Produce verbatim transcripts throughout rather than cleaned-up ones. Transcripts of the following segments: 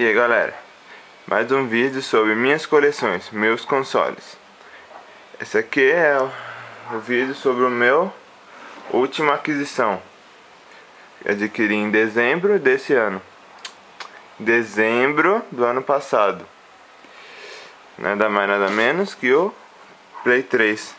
E aí galera, mais um vídeo sobre minhas coleções, meus consoles. Esse aqui é o, o vídeo sobre o meu última aquisição. Eu adquiri em dezembro desse ano. Dezembro do ano passado. Nada mais nada menos que o Play três.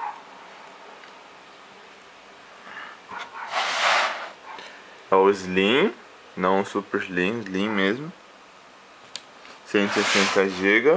É o Slim, não o Super Slim, Slim mesmo. cento e sessenta gigas.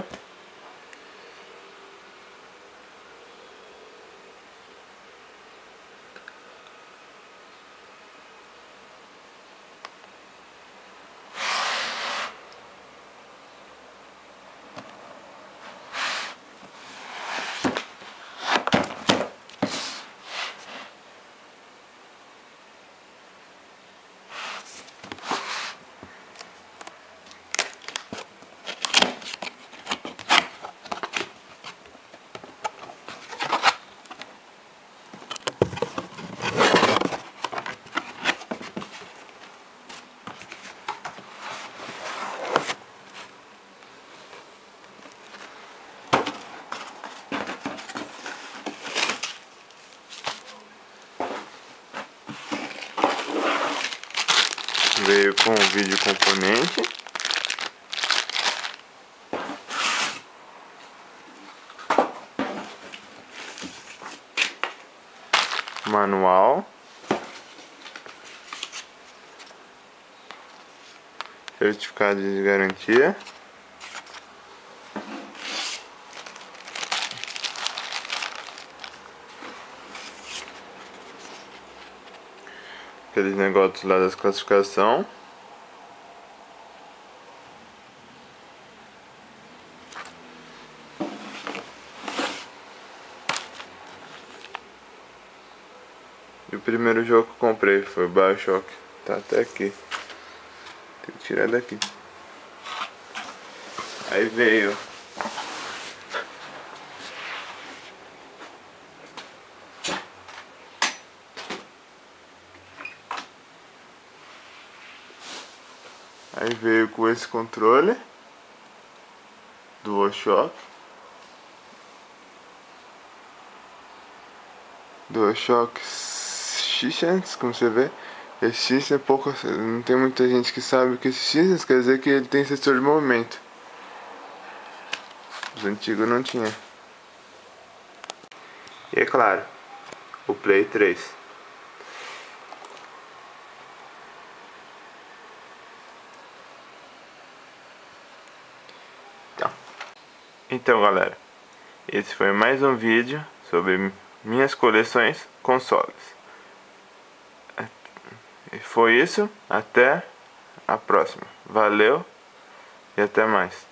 Veio com o vídeo componente, manual, certificado de garantia, aqueles negócios lá das classificação, e o primeiro jogo que eu comprei foi o BioShock, tá até aqui, tem que tirar daqui. Aí veio Aí veio com esse controle DualShock DualShock X, como você vê. Esse X é pouco, não tem muita gente que sabe que esse X quer dizer que ele tem sensor de movimento. Os antigos não tinha. E é claro, o Play três. Então, então galera, esse foi mais um vídeo sobre minhas coleções consoles. E foi isso, até a próxima. Valeu e até mais.